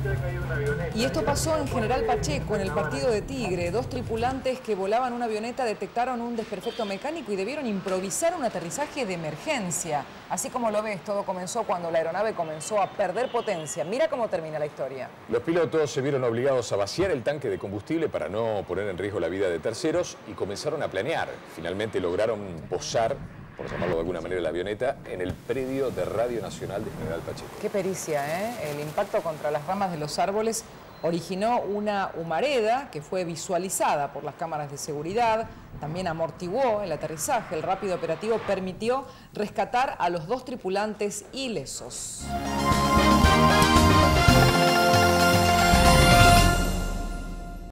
Y esto pasó en General Pacheco, en el partido de Tigre. Dos tripulantes que volaban una avioneta detectaron un desperfecto mecánico y debieron improvisar un aterrizaje de emergencia. Así como lo ves, todo comenzó cuando la aeronave comenzó a perder potencia. Mira cómo termina la historia. Los pilotos se vieron obligados a vaciar el tanque de combustible para no poner en riesgo la vida de terceros y comenzaron a planear. Finalmente lograron posar, por llamarlo de alguna manera, la avioneta en el predio de Radio Nacional de General Pacheco. Qué pericia, ¿eh? El impacto contra las ramas de los árboles originó una humareda que fue visualizada por las cámaras de seguridad, también amortiguó el aterrizaje. El rápido operativo permitió rescatar a los dos tripulantes ilesos.